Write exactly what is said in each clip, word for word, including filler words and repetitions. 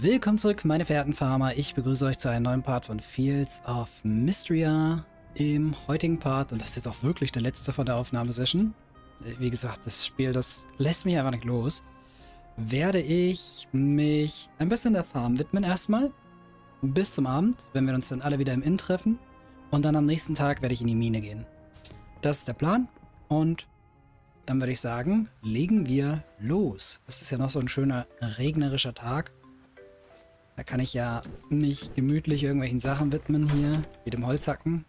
Willkommen zurück, meine verehrten Farmer. Ich begrüße euch zu einem neuen Part von Fields of Mystria. Im heutigen Part, und das ist jetzt auch wirklich der letzte von der Aufnahmesession, wie gesagt, das Spiel, das lässt mich einfach nicht los, werde ich mich ein bisschen der Farm widmen erstmal, bis zum Abend, wenn wir uns dann alle wieder im Inn treffen, und dann am nächsten Tag werde ich in die Mine gehen. Das ist der Plan, und dann würde ich sagen, legen wir los. Es ist ja noch so ein schöner regnerischer Tag. Da kann ich ja mich gemütlich irgendwelchen Sachen widmen hier, wie dem Holzhacken.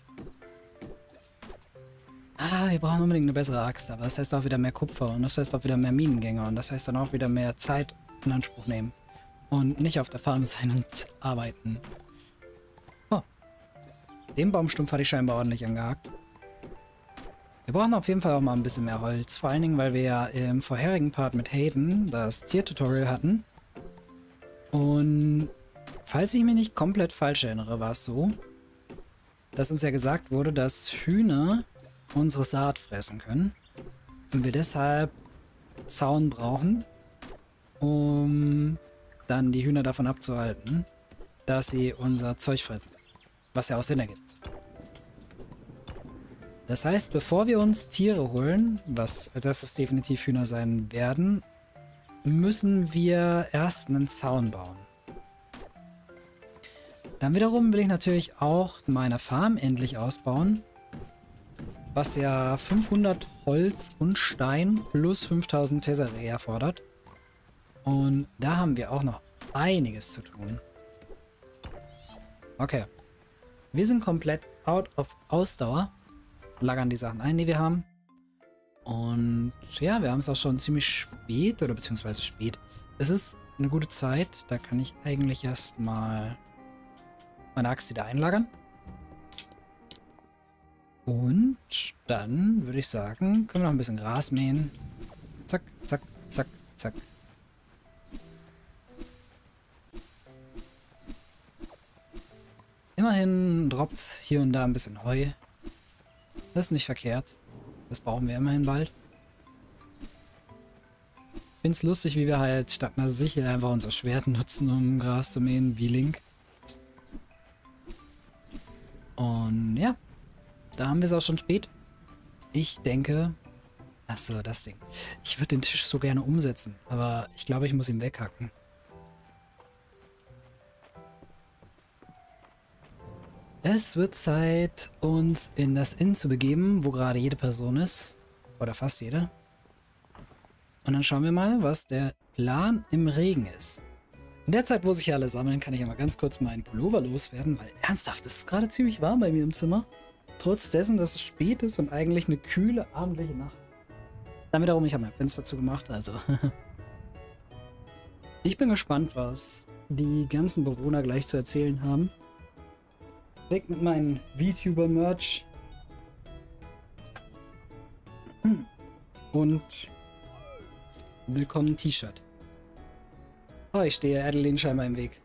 Ah, wir brauchen unbedingt eine bessere Axt, aber das heißt auch wieder mehr Kupfer und das heißt auch wieder mehr Minengänger und das heißt dann auch wieder mehr Zeit in Anspruch nehmen. Und nicht auf der Farm sein und arbeiten. Oh. Den Baumstumpf hatte ich scheinbar ordentlich angehakt. Wir brauchen auf jeden Fall auch mal ein bisschen mehr Holz. Vor allen Dingen, weil wir ja im vorherigen Part mit Hayden das Tiertutorial hatten. Und falls ich mich nicht komplett falsch erinnere, war es so, dass uns ja gesagt wurde, dass Hühner unsere Saat fressen können. Und wir deshalb Zaun brauchen, um dann die Hühner davon abzuhalten, dass sie unser Zeug fressen. Was ja auch Sinn ergibt. Das heißt, bevor wir uns Tiere holen, was als erstes definitiv Hühner sein werden, müssen wir erst einen Zaun bauen. Dann wiederum will ich natürlich auch meine Farm endlich ausbauen, was ja fünfhundert Holz und Stein plus fünftausend Tesserae erfordert. Und da haben wir auch noch einiges zu tun. Okay. Wir sind komplett out of Ausdauer. Lagern die Sachen ein, die wir haben. Und ja, wir haben es auch schon ziemlich spät, oder beziehungsweise spät. Es ist eine gute Zeit, da kann ich eigentlich erstmal meine Axt wieder einlagern. Und dann würde ich sagen, können wir noch ein bisschen Gras mähen. Zack, zack, zack, zack. Immerhin droppt hier und da ein bisschen Heu. Das ist nicht verkehrt. Das brauchen wir immerhin bald. Ich finde es lustig, wie wir halt statt einer Sichel einfach unser Schwert nutzen, um Gras zu mähen, wie Link. Und ja, da haben wir es auch schon spät. Ich denke... Achso, das Ding. Ich würde den Tisch so gerne umsetzen, aber ich glaube, ich muss ihn weghacken. Es wird Zeit, uns in das Inn zu begeben, wo gerade jede Person ist. Oder fast jede. Und dann schauen wir mal, was der Plan im Regen ist. In der Zeit, wo sich hier alle sammeln, kann ich ja mal ganz kurz meinen Pullover loswerden, weil ernsthaft, es ist gerade ziemlich warm bei mir im Zimmer. Trotz dessen, dass es spät ist und eigentlich eine kühle, abendliche Nacht. Dann wiederum, ich habe mein Fenster zugemacht, also. Ich bin gespannt, was die ganzen Bewohner gleich zu erzählen haben. Weg mit meinem VTuber-Merch. Und willkommen T-Shirt. Oh, ich stehe Adeline scheinbar im Weg.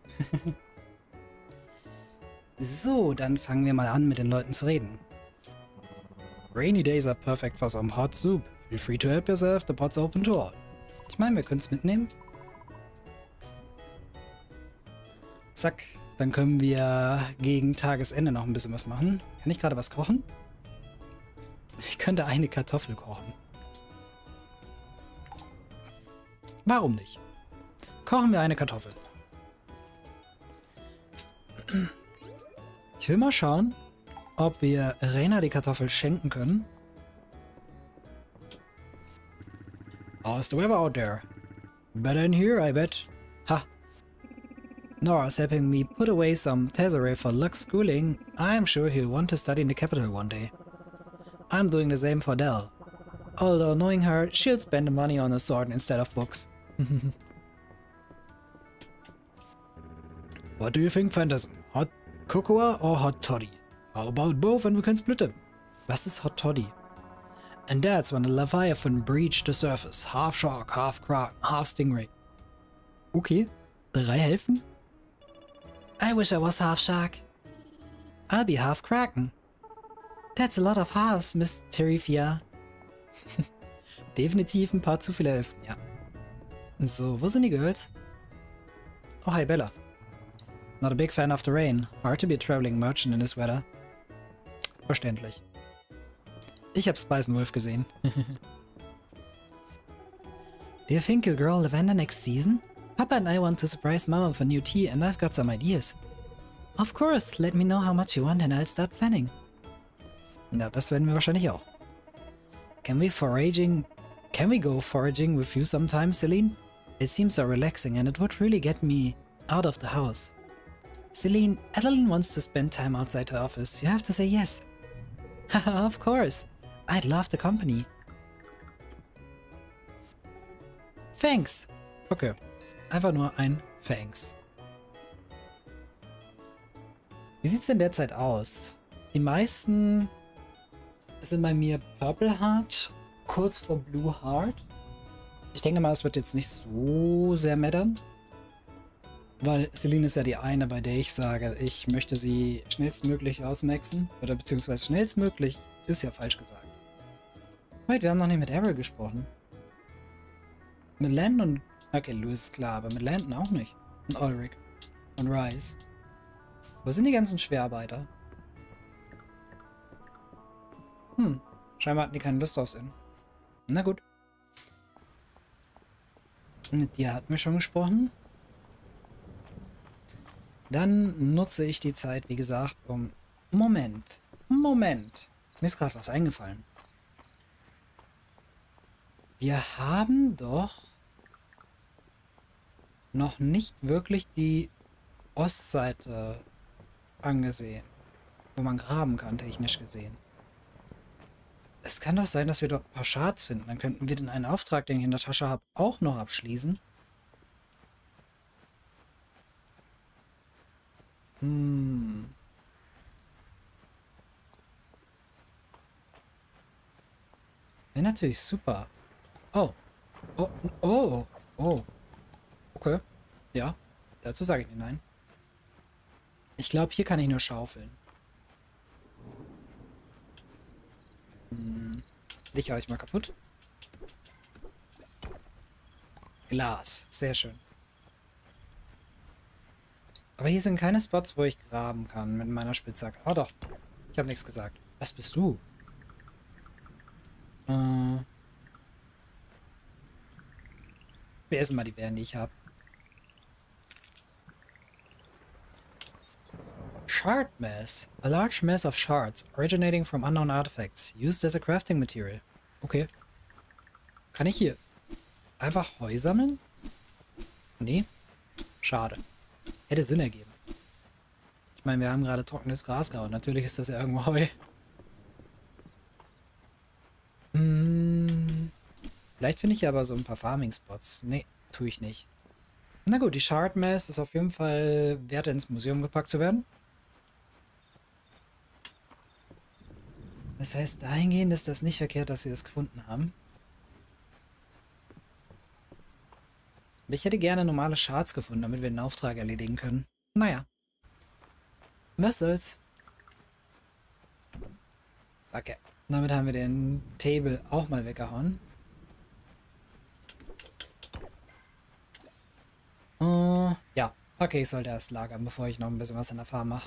So, dann fangen wir mal an, mit den Leuten zu reden. Rainy days are perfect for some hot soup. Feel free to help yourself, the pot's open to all. Ich meine, wir können es mitnehmen. Zack. Dann können wir gegen Tagesende noch ein bisschen was machen. Kann ich gerade was kochen? Ich könnte eine Kartoffel kochen. Warum nicht? Kochen wir eine Kartoffel. Ich will mal schauen, ob wir Rena die Kartoffel schenken können. How's the weather out there? Better in here, I bet. Ha! Nora's helping me put away some Tesserae for Luck's schooling. I'm sure he'll want to study in the capital one day. I'm doing the same for Dell. Although knowing her, she'll spend the money on a sword instead of books. What do you think, Phantasm? Hot cocoa or hot toddy? How about both and we can split them? Was ist hot toddy? And that's when the Leviathan breached the surface. Half shark, half kraken, half stingray. Okay, drei helfen? I wish I was half shark. I'll be half kraken. That's a lot of halves, Miss Terifia. Definitiv ein paar zu viele Hälften, ja. So, wo sind die Girls? Oh, hi, Bella. Not a big fan of the rain. Hard to be a traveling merchant in this weather. Verständlich. Ich hab Spice and Wolf gesehen. Do you think you'll grow lavender next season? Papa and I want to surprise Mama with a new tea and I've got some ideas. Of course, let me know how much you want and I'll start planning. Na, das werden wir wahrscheinlich auch. Can we foraging... Can we go foraging with you sometime, Celine? It seems so relaxing and it would really get me out of the house. Celine, Adeline wants to spend time outside her office. You have to say yes. Haha, of course. I'd love the company. Thanks. Okay. Einfach nur ein Thanks. Wie sieht's denn derzeit aus? Die meisten sind bei mir Purple Heart, kurz vor Blue Heart. Ich denke mal, es wird jetzt nicht so sehr mattern. Weil Celine ist ja die eine, bei der ich sage, ich möchte sie schnellstmöglich ausmaxen. Oder beziehungsweise schnellstmöglich ist ja falsch gesagt. Wait, wir haben noch nicht mit Errol gesprochen. Mit Landon und... Okay, Louis ist klar, aber mit Landon auch nicht. Und Ulrich. Und Rice. Wo sind die ganzen Schwerarbeiter? Hm, scheinbar hatten die keine Lust aufs Inn. Na gut. Mit dir hatten wir schon gesprochen. Dann nutze ich die Zeit, wie gesagt, um... Moment. Moment. Mir ist gerade was eingefallen. Wir haben doch noch nicht wirklich die Ostseite angesehen, wo man graben kann, technisch gesehen. Es kann doch sein, dass wir dort ein paar Shards finden. Dann könnten wir den einen Auftrag, den ich in der Tasche habe, auch noch abschließen. Hm. Wäre natürlich super. Oh. Oh. Oh. Oh. Okay. Ja. Dazu sage ich nicht nein. Ich glaube, hier kann ich nur schaufeln. Hm. Dich hau ich mal kaputt. Glas. Sehr schön. Aber hier sind keine Spots, wo ich graben kann mit meiner Spitzhacke. Oh doch. Ich habe nichts gesagt. Was bist du? Äh. Wir essen mal die Beeren, die ich habe. Shard mass. A large mass of shards originating from unknown artifacts used as a crafting material. Okay. Kann ich hier einfach Heu sammeln? Nee. Schade. Hätte Sinn ergeben. Ich meine, wir haben gerade trockenes Gras gehauen. Natürlich ist das ja irgendwo Heu. Hm. Vielleicht finde ich ja aber so ein paar Farming-Spots. Nee, tue ich nicht. Na gut, die Shard Mass ist auf jeden Fall wert, ins Museum gepackt zu werden. Das heißt, dahingehend ist das nicht verkehrt, dass sie das gefunden haben. Aber ich hätte gerne normale Shards gefunden, damit wir den Auftrag erledigen können. Naja. Was soll's? Okay. Damit haben wir den Table auch mal weggehauen. Uh, ja. Okay, ich sollte erst lagern, bevor ich noch ein bisschen was in der Farm mache.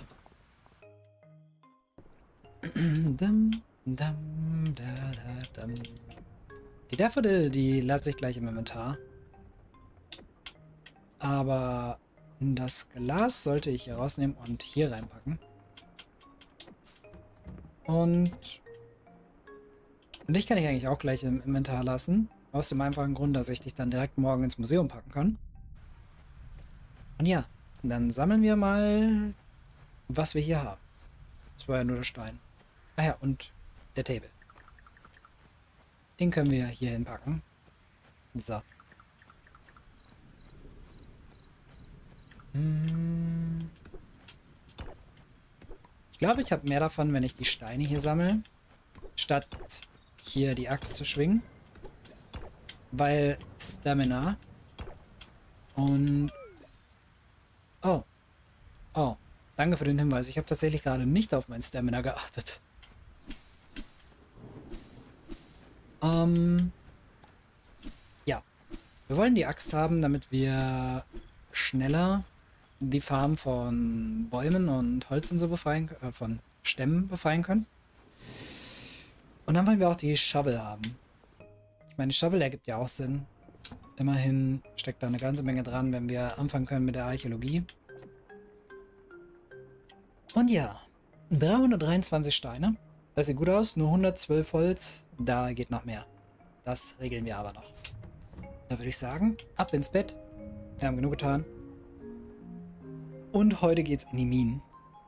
Dum, dum, da, da, dum. Die Daffodil, die lasse ich gleich im Inventar. Aber das Glas sollte ich hier rausnehmen und hier reinpacken. Und dich kann ich eigentlich auch gleich im Inventar lassen. Aus dem einfachen Grund, dass ich dich dann direkt morgen ins Museum packen kann. Und ja, dann sammeln wir mal, was wir hier haben. Das war ja nur der Stein. Ah ja, und der Table. Den können wir hier hinpacken. So. Hm. Ich glaube, ich habe mehr davon, wenn ich die Steine hier sammle, statt hier die Axt zu schwingen. Weil Stamina. Und... Oh. Oh. Danke für den Hinweis. Ich habe tatsächlich gerade nicht auf mein Stamina geachtet. Ähm. Ja. Wir wollen die Axt haben, damit wir schneller die Farm von Bäumen und Holz und so befreien, äh, von Stämmen befreien können. Und dann wollen wir auch die Shovel haben. Ich meine, die Shovel ergibt ja auch Sinn. Immerhin steckt da eine ganze Menge dran, wenn wir anfangen können mit der Archäologie. Und ja, dreihundertdreiundzwanzig Steine. Das sieht gut aus, nur hundertzwölf Holz. Da geht noch mehr. Das regeln wir aber noch. Da würde ich sagen, ab ins Bett. Wir haben genug getan. Und heute geht's in die Minen.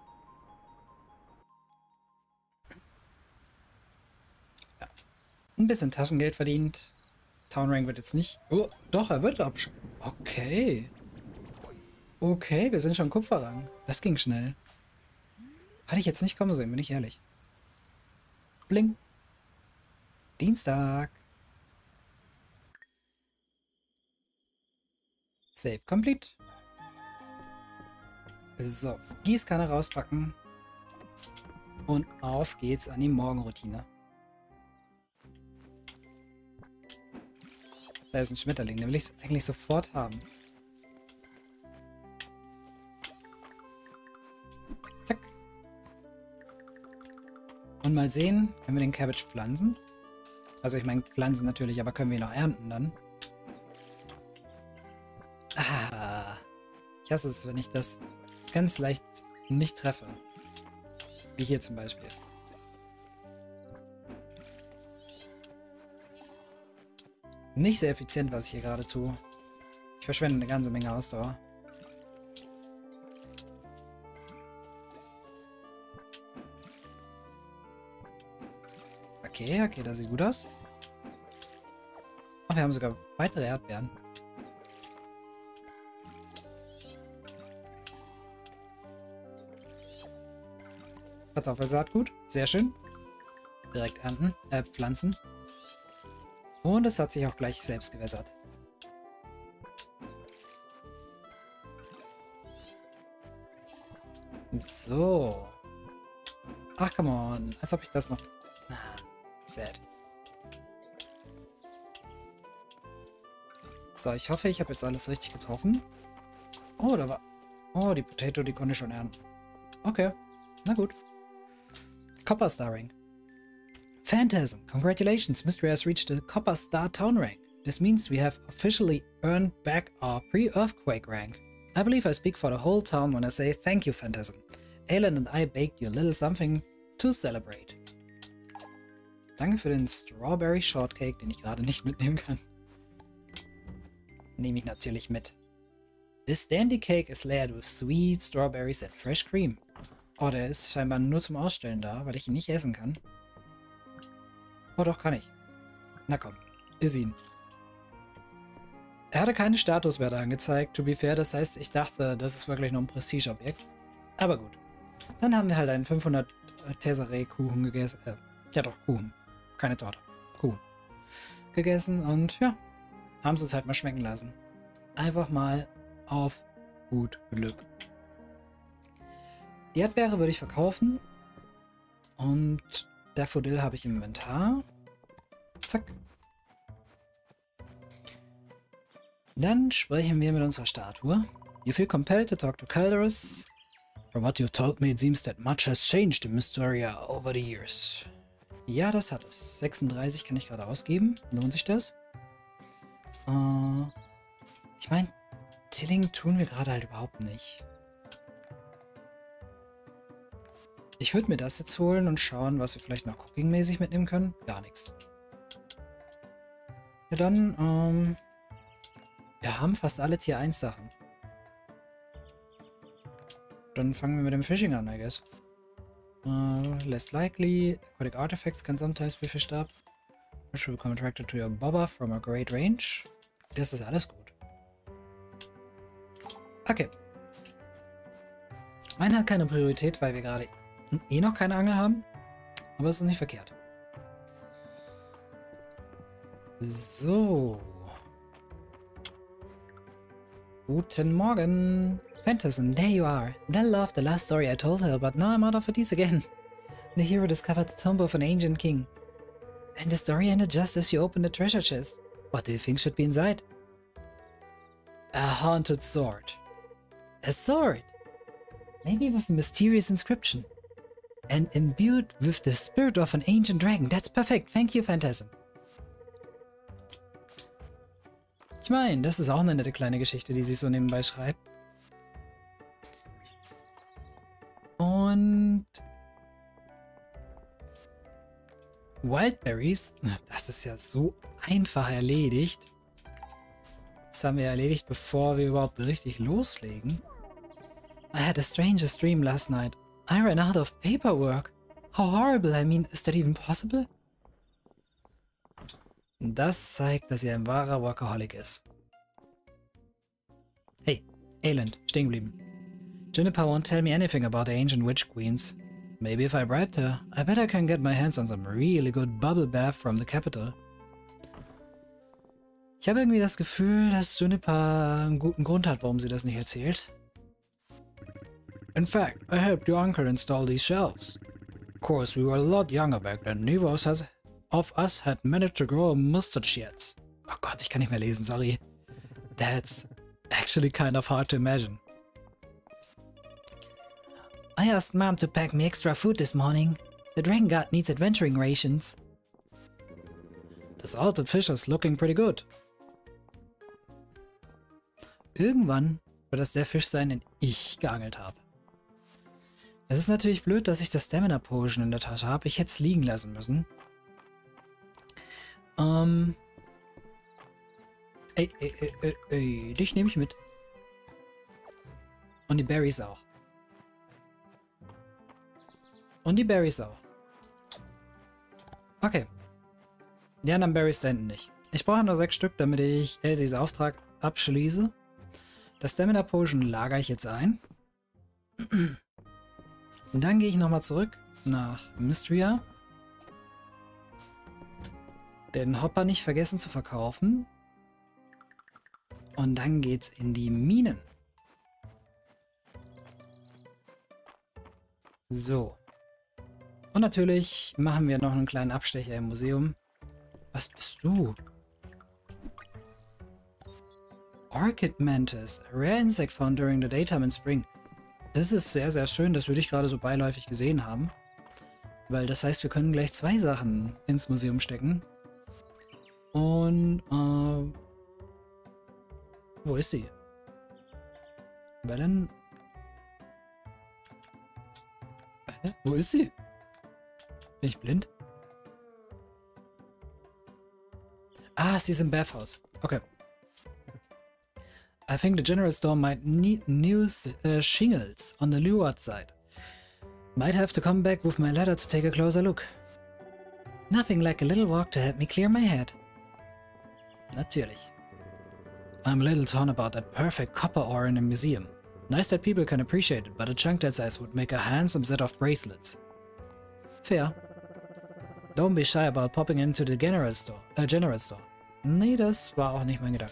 Ja. Ein bisschen Taschengeld verdient. Town Rank wird jetzt nicht... Oh, doch, er wird absch... Okay. Okay, wir sind schon Kupferrang. Das ging schnell. Hatte ich jetzt nicht kommen sehen, bin ich ehrlich. Bling. Dienstag. Save complete. So, Gießkanne rauspacken. Und auf geht's an die Morgenroutine. Da ist ein Schmetterling, den will ich eigentlich sofort haben. Zack. Und mal sehen, können wir den Cabbage pflanzen? Also ich meine pflanzen natürlich, aber können wir ihn noch ernten dann? Ah. Ich hasse es, wenn ich das ganz leicht nicht treffe. Wie hier zum Beispiel. Nicht sehr effizient, was ich hier gerade tue. Ich verschwende eine ganze Menge Ausdauer. Okay, okay, das sieht gut aus. Ach, wir haben sogar weitere Erdbeeren. Kartoffelsaatgut, sehr schön. Direkt ernten, äh, pflanzen. Und es hat sich auch gleich selbst gewässert. So. Ach, come on. Als ob ich das noch... Ah, sad. So, ich hoffe, ich habe jetzt alles richtig getroffen. Oh, da war... Oh, die Potato, die konnte ich schon ernten. Okay, na gut. Copper Star Rank. Phantasm, congratulations, Mystery has reached the Copper Star Town rank. This means we have officially earned back our pre-earthquake rank. I believe I speak for the whole town when I say thank you, Phantasm. Alan and I baked you a little something to celebrate. Danke für den Strawberry Shortcake, den ich gerade nicht mitnehmen kann. Nehme ich natürlich mit. This dandy cake is layered with sweet strawberries and fresh cream. Oh, der ist scheinbar nur zum Ausstellen da, weil ich ihn nicht essen kann. Oh doch, kann ich. Na komm, iss ihn. Er hatte keine Statuswerte angezeigt, to be fair, das heißt, ich dachte, das ist wirklich nur ein Prestigeobjekt. Aber gut. Dann haben wir halt einen fünfhundert Tesserae-Kuchen gegessen. Äh, ja doch, Kuchen. Keine Torte. Kuchen. Gegessen und ja, haben sie es halt mal schmecken lassen. Einfach mal auf gut Glück. Die Erdbeere würde ich verkaufen. Und Daffodil habe ich im Inventar. Zack. Dann sprechen wir mit unserer Statue. You feel compelled to talk to Calderus. From what you've told me, it seems that much has changed in Mysteria over the years. Ja, das hat es. sechsunddreißig kann ich gerade ausgeben. Lohnt sich das? Äh, ich meine, Tilling tun wir gerade halt überhaupt nicht. Ich würde mir das jetzt holen und schauen, was wir vielleicht noch Cooking-mäßig mitnehmen können. Gar nichts. Ja, dann, ähm... wir haben fast alle Tier eins Sachen. Dann fangen wir mit dem Fishing an, I guess. Uh, less likely. Aquatic artifacts can sometimes be fished up. Which will become attracted to your bobber from a great range. Das ist alles gut. Okay. Meine hat keine Priorität, weil wir gerade eh noch keine Angel haben. Aber es ist nicht verkehrt. So. Guten Morgen. Phantasm, there you are. Dell loved the last story I told her, but now I'm out of ideas again. The hero discovered the tomb of an ancient king. And the story ended just as you opened the treasure chest. What do you think should be inside? A haunted sword. A sword? Maybe with a mysterious inscription. And imbued with the spirit of an ancient dragon. That's perfect. Thank you, Phantasm. Ich meine, das ist auch eine nette kleine Geschichte, die sich so nebenbei schreibt. Und Wildberries, das ist ja so einfach erledigt. Das haben wir erledigt, bevor wir überhaupt richtig loslegen. I had a strangest dream last night. I ran out of paperwork. How horrible, I mean, is that even possible? Das zeigt, dass er ein wahrer Workaholic ist. Hey, Elend, stehen geblieben. Juniper won't tell me anything about the ancient witch queens. Maybe if I bribed her, I bet I can get my hands on some really good bubble bath from the capital. Ich habe irgendwie das Gefühl, dass Juniper einen guten Grund hat, warum sie das nicht erzählt. In fact, I helped your uncle install these shelves. Of course, we were a lot younger back then. Neither of us, of us had managed to grow a mustache yet. Oh Gott, ich kann nicht mehr lesen, sorry. That's actually kind of hard to imagine. I asked Mom to pack me extra food this morning. The Dragon Guard needs adventuring rations. The salted fish is looking pretty good. Irgendwann wird das der Fisch sein, den ich geangelt habe. Es ist natürlich blöd, dass ich das Stamina Potion in der Tasche habe. Ich hätte es liegen lassen müssen. Ähm. Ey, ey, ey, ey, ey, dich nehme ich mit. Und die Berries auch. Und die Berries auch. Okay. Die anderen Berries da hinten nicht. Ich brauche nur sechs Stück, damit ich Elsies Auftrag abschließe. Das Stamina Potion lagere ich jetzt ein. Und dann gehe ich nochmal zurück nach Mystria. Den Hopper nicht vergessen zu verkaufen. Und dann geht's in die Minen. So. Und natürlich machen wir noch einen kleinen Abstecher im Museum. Was bist du? Orchid Mantis, a rare insect found during the daytime in spring. Das ist sehr, sehr schön, dass wir dich gerade so beiläufig gesehen haben. Weil das heißt, wir können gleich zwei Sachen ins Museum stecken. Und, äh... wo ist sie? Bellen? Hä? Wo ist sie? Bin ich blind? Ah, sie ist im Bathhouse. Okay. I think the general store might need new uh, shingles on the leeward side. Might have to come back with my ladder to take a closer look. Nothing like a little walk to help me clear my head. Natürlich. I'm a little torn about that perfect copper ore in the museum. Nice that people can appreciate it, but a chunk that size would make a handsome set of bracelets. Fair. Don't be shy about popping into the general store. Äh, general store. Nee, das war auch nicht mein Gedanke.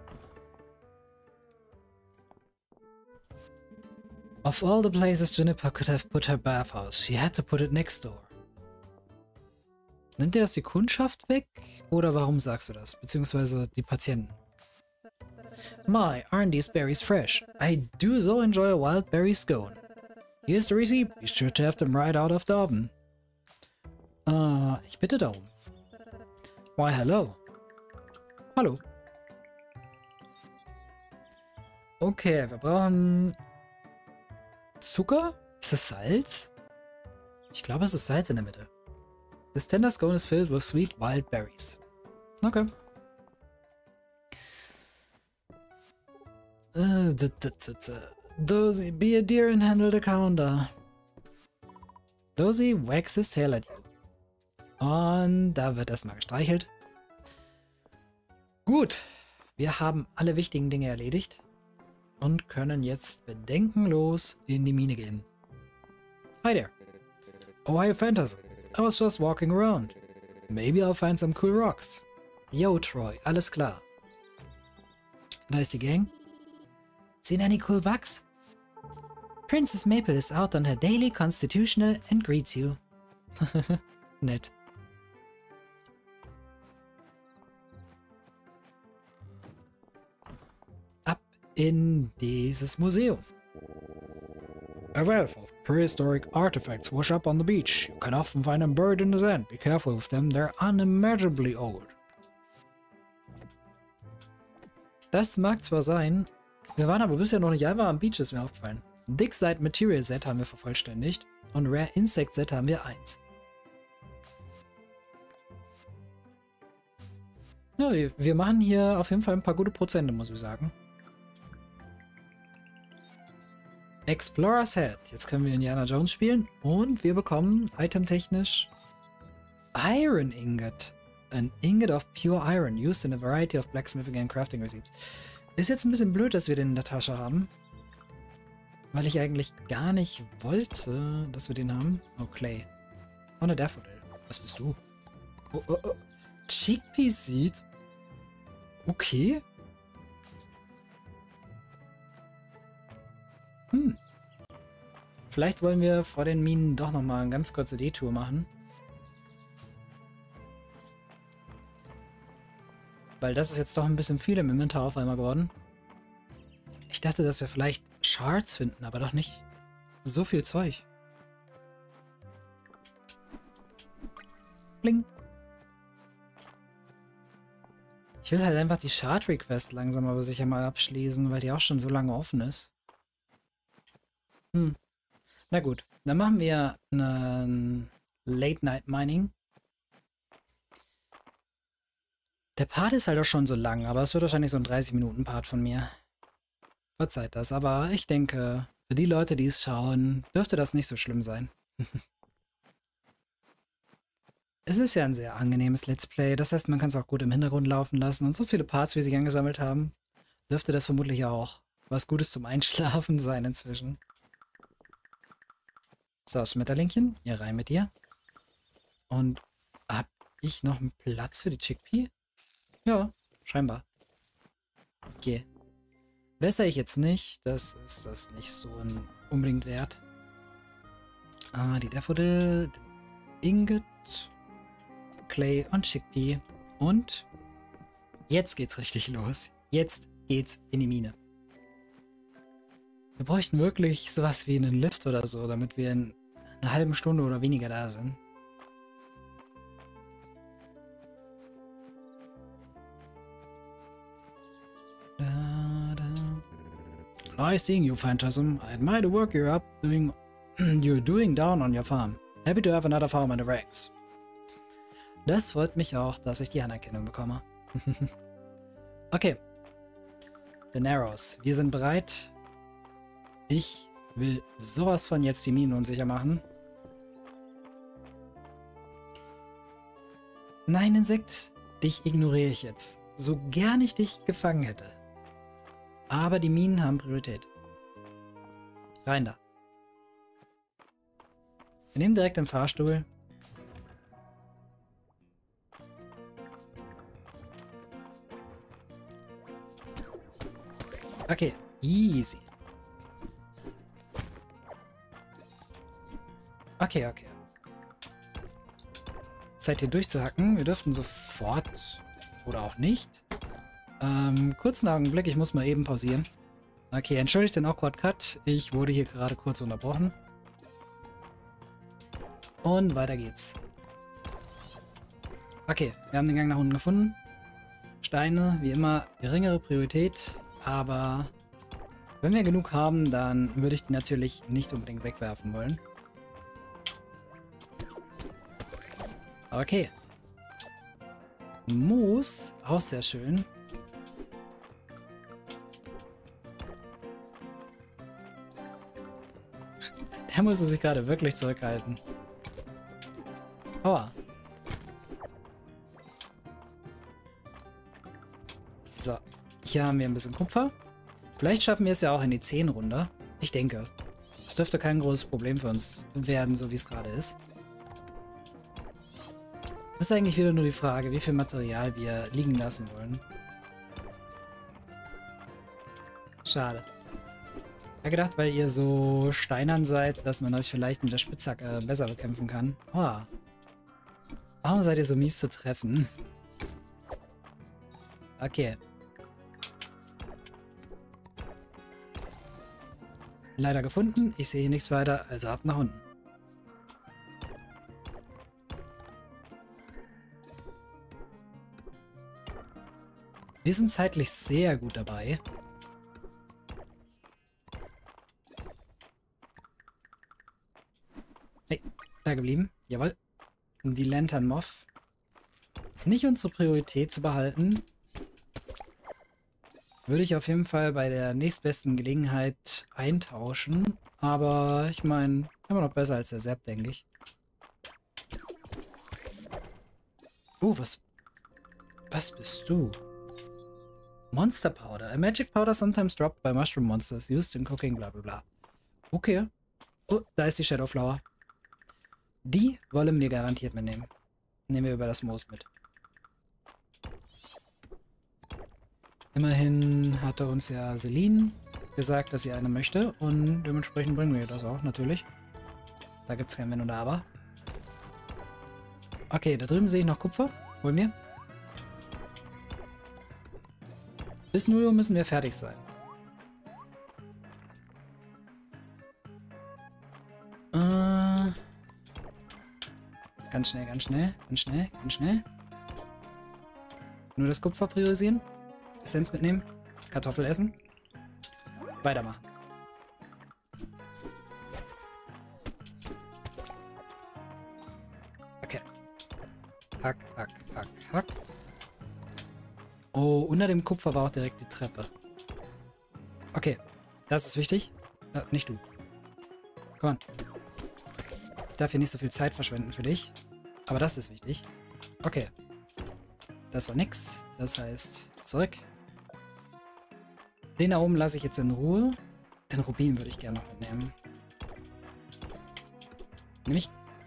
Of all the places Juniper could have put her bathhouse, she had to put it next door. Nimmt dir das die Kundschaft weg? Oder warum sagst du das? Beziehungsweise die Patienten. My, aren't these berries fresh? I do so enjoy a wild berry scone. Here's the receipt. Be sure to have them right out of the oven. Uh, ich bitte darum. Why, hello. Hallo. Okay, wir brauchen Zucker? Ist das Salz? Ich glaube, es ist Salz in der Mitte. This tender scone is filled with sweet wild berries. Okay. Uh, Dozy, be a dear and handle the counter. Dozy wags his tail at you. Und da wird erstmal gestreichelt. Gut, wir haben alle wichtigen Dinge erledigt und können jetzt bedenkenlos in die Mine gehen. Hi there. Oh, hi, Phantasm. I was just walking around. Maybe I'll find some cool rocks. Yo, Troy, alles klar. Da ist die Gang. Seen any cool bugs? Princess Maple is out on her daily constitutional and greets you. Nett. Ab in dieses Museum. A wealth of prehistoric artifacts wash up on the beach. You can often find them buried in the sand. Be careful with them, they're unimaginably old. Das mag zwar sein, wir waren aber bisher noch nicht einfach am Beach, ist mir aufgefallen. Dig Site Material Set haben wir vervollständigt und Rare Insect Set haben wir eins. Ja, wir, wir machen hier auf jeden Fall ein paar gute Prozente, muss ich sagen. Explorer's Head. Jetzt können wir Indiana Jones spielen und wir bekommen itemtechnisch Iron Ingot. An ingot of pure iron used in a variety of blacksmithing and crafting recipes. Ist jetzt ein bisschen blöd, dass wir den in der Tasche haben. Weil ich eigentlich gar nicht wollte, dass wir den haben. Oh, Clay. Oh, eine Daffodil. Was bist du? Oh, oh, oh. Chickpea Seed? Okay. Hm. Vielleicht wollen wir vor den Minen doch nochmal eine ganz kurze Detour machen. Weil das ist jetzt doch ein bisschen viel im Inventar auf einmal geworden. Ich dachte, dass wir vielleicht Shards finden, aber doch nicht so viel Zeug. Bling. Ich will halt einfach die Shard-Request langsam aber sicher mal abschließen, weil die auch schon so lange offen ist. Hm. Na gut, dann machen wir einen Late-Night-Mining. Der Part ist halt auch schon so lang, aber es wird wahrscheinlich so ein dreißig Minuten Part von mir. Verzeiht das, aber ich denke, für die Leute, die es schauen, dürfte das nicht so schlimm sein. Es ist ja ein sehr angenehmes Let's Play, das heißt, man kann es auch gut im Hintergrund laufen lassen und so viele Parts, wie sie angesammelt haben, dürfte das vermutlich auch was Gutes zum Einschlafen sein inzwischen. So, Schmetterlingchen, hier rein mit dir. Und hab ich noch einen Platz für die Chickpea? Ja, scheinbar. Okay. Besser ich jetzt nicht, das ist das nicht so unbedingt wert. Ah, die Daffodil, Ingot, Clay und Chickpea. Und jetzt geht's richtig los. Jetzt geht's in die Mine. Wir bräuchten wirklich sowas wie einen Lift oder so, damit wir in einer halben Stunde oder weniger da sind. Nice seeing you, Phantasm. I admire the work you're up doing you're doing down on your farm. Happy to have another farm in the ranks. Das freut mich auch, dass ich die Anerkennung bekomme. Okay. The Narrows. Wir sind bereit. Ich will sowas von jetzt die Minen unsicher machen. Nein, Insekt. Dich ignoriere ich jetzt. So gern ich dich gefangen hätte. Aber die Minen haben Priorität. Rein da. Wir nehmen direkt den Fahrstuhl. Okay, easy. Okay, okay. Zeit hier durchzuhacken. Wir dürften sofort oder auch nicht. Ähm, kurzen Augenblick, ich muss mal eben pausieren. Okay, entschuldigt den Awkward Cut. Ich wurde hier gerade kurz unterbrochen. Und weiter geht's. Okay, wir haben den Gang nach unten gefunden. Steine, wie immer, geringere Priorität. Aber wenn wir genug haben, dann würde ich die natürlich nicht unbedingt wegwerfen wollen. Okay. Moos, auch sehr schön. Der musste sich gerade wirklich zurückhalten. Aua. So, hier haben wir ein bisschen Kupfer. Vielleicht schaffen wir es ja auch in die zehn runter. Ich denke. Das dürfte kein großes Problem für uns werden, so wie es gerade ist. Das ist eigentlich wieder nur die Frage, wie viel Material wir liegen lassen wollen. Schade. Ich habe gedacht, weil ihr so steinern seid, dass man euch vielleicht mit der Spitzhacke besser bekämpfen kann. Oh. Warum seid ihr so mies zu treffen? leider gefunden. Ich sehe hier nichts weiter, also ab nach unten. Wir sind zeitlich sehr gut dabei. Hey, da geblieben. Jawohl. Die Lantern Moth. Nicht unsere Priorität zu behalten. Würde ich auf jeden Fall bei der nächstbesten Gelegenheit eintauschen. Aber ich meine, immer noch besser als der Sepp, denke ich. Oh, was... Was bist du? Monster Powder. A magic powder sometimes dropped by mushroom monsters used in cooking, bla bla bla. Okay. Oh, da ist die Shadow Flower. Die wollen wir garantiert mitnehmen. Nehmen wir über das Moos mit. Immerhin hatte uns ja Celine gesagt, dass sie eine möchte. Und dementsprechend bringen wir das auch, natürlich. Da gibt es kein Wenn und Aber. Okay, da drüben sehe ich noch Kupfer. Holen wir. Bis null Uhr müssen wir fertig sein. Äh, ganz schnell, ganz schnell, ganz schnell, ganz schnell. Nur das Kupfer priorisieren. Essenz mitnehmen. Kartoffel essen. Weitermachen. Okay. Hack, hack, hack, hack. Oh, unter dem Kupfer war auch direkt die Treppe. Okay, das ist wichtig. Äh, nicht du. Komm on. Ich darf hier nicht so viel Zeit verschwenden für dich. Aber das ist wichtig. Okay. Das war nix. Das heißt, zurück. Den da oben lasse ich jetzt in Ruhe. Den Rubin würde ich gerne noch mitnehmen. Nämlich...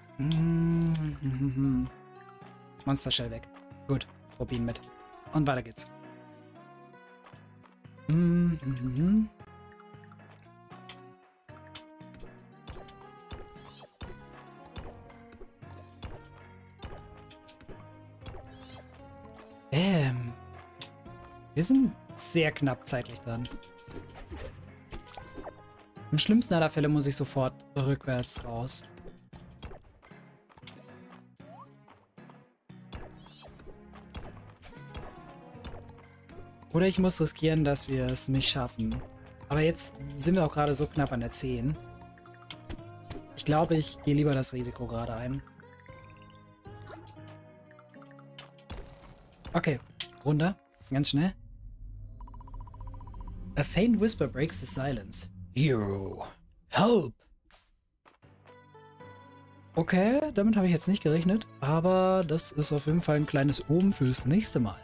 Monster Shell weg. Gut, Rubin mit. Und weiter geht's. Mhm. Ähm. Wir sind sehr knapp zeitlich dran. Im schlimmsten aller Fälle muss ich sofort rückwärts raus. Oder ich muss riskieren, dass wir es nicht schaffen. Aber jetzt sind wir auch gerade so knapp an der zehn. Ich glaube, ich gehe lieber das Risiko gerade ein. Okay, runter. Ganz schnell. A faint whisper breaks the silence. Hero, help! Okay, damit habe ich jetzt nicht gerechnet. Aber das ist auf jeden Fall ein kleines Oben fürs nächste Mal.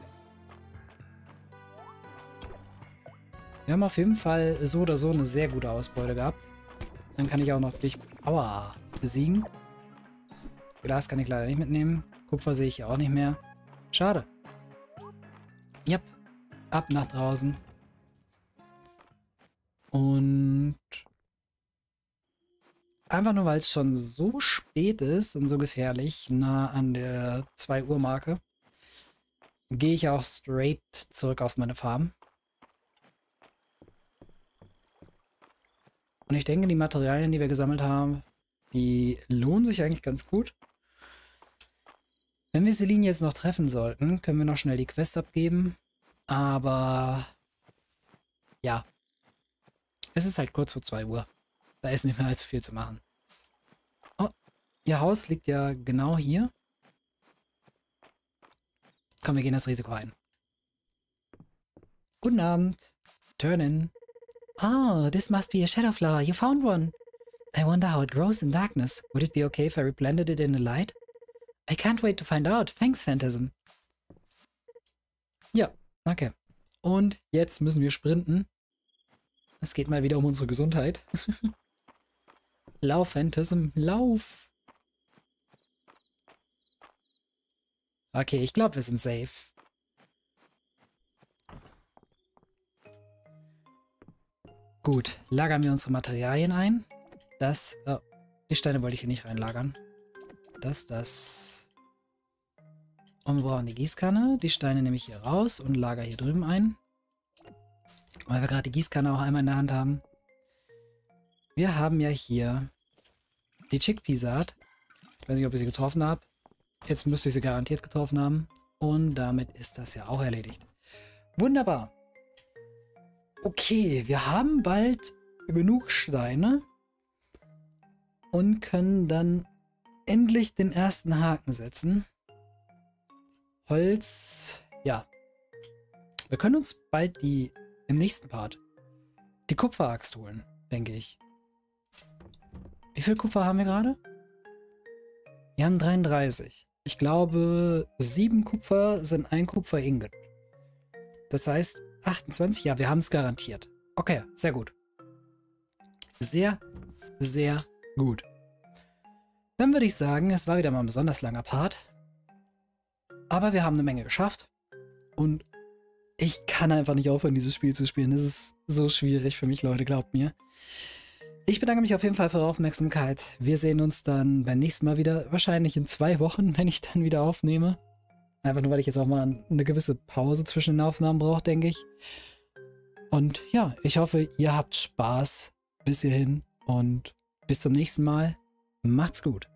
Wir haben auf jeden Fall so oder so eine sehr gute Ausbeute gehabt. Dann kann ich auch noch dich Aua, besiegen. Glas kann ich leider nicht mitnehmen. Kupfer sehe ich ja auch nicht mehr. Schade. Yep. Ab nach draußen. Und einfach nur, weil es schon so spät ist und so gefährlich, nah an der zwei Uhr Marke, gehe ich auch straight zurück auf meine Farm. Und ich denke, die Materialien, die wir gesammelt haben, die lohnen sich eigentlich ganz gut. Wenn wir Celine jetzt noch treffen sollten, können wir noch schnell die Quest abgeben. Aber ja, es ist halt kurz vor zwei Uhr. Da ist nicht mehr allzu viel zu machen. Oh, ihr Haus liegt ja genau hier. Komm, wir gehen das Risiko ein. Guten Abend. Turn in. Oh, this must be a shadow flower. You found one. I wonder how it grows in darkness. Would it be okay if I replanted it in the light? I can't wait to find out. Thanks, Phantasm. Ja, okay. Und jetzt müssen wir sprinten. Es geht mal wieder um unsere Gesundheit. Lauf, Phantasm, lauf. Okay, ich glaube, wir sind safe. Gut, lagern wir unsere Materialien ein. Das, oh, die Steine wollte ich hier nicht reinlagern. Das, das. Und wir brauchen die Gießkanne. Die Steine nehme ich hier raus und lager hier drüben ein. Weil wir gerade die Gießkanne auch einmal in der Hand haben. Wir haben ja hier die Chickpea-Saat. Ich weiß nicht, ob ich sie getroffen habe. Jetzt müsste ich sie garantiert getroffen haben. Und damit ist das ja auch erledigt. Wunderbar. Okay, wir haben bald genug Steine und können dann endlich den ersten Haken setzen. Holz, ja. Wir können uns bald die, im nächsten Part, die Kupferaxt holen, denke ich. Wie viel Kupfer haben wir gerade? Wir haben dreiunddreißig. Ich glaube, sieben Kupfer sind ein Kupfer-Ingot. Das heißt, achtundzwanzig, ja, wir haben es garantiert. Okay, sehr gut. Sehr, sehr gut. Dann würde ich sagen, es war wieder mal ein besonders langer Part. Aber wir haben eine Menge geschafft. Und ich kann einfach nicht aufhören, dieses Spiel zu spielen. Das ist so schwierig für mich, Leute, glaubt mir. Ich bedanke mich auf jeden Fall für eure Aufmerksamkeit. Wir sehen uns dann beim nächsten Mal wieder, wahrscheinlich in zwei Wochen, wenn ich dann wieder aufnehme. Einfach nur, weil ich jetzt auch mal eine gewisse Pause zwischen den Aufnahmen brauche, denke ich. Und ja, ich hoffe, ihr habt Spaß bis hierhin und bis zum nächsten Mal. Macht's gut.